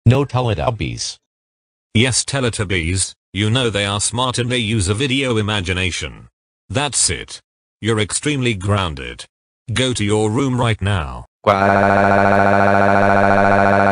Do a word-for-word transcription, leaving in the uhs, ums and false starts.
No Teletubbies. Yes, Teletubbies, you know they are smart and they use a video imagination. That's it. You're extremely grounded. Go to your room right now. Quack.